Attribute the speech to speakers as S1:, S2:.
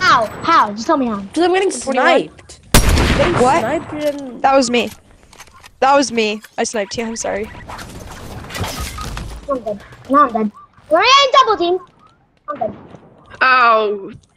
S1: How? How? Just tell me how.
S2: Because I'm getting
S3: 21.
S2: sniped. I'm getting
S3: What?
S2: sniped and...
S3: That was me. That was me. I sniped you. I'm sorry.
S1: I'm dead. Now I'm dead. We're in double team. I'm dead.
S4: Oh,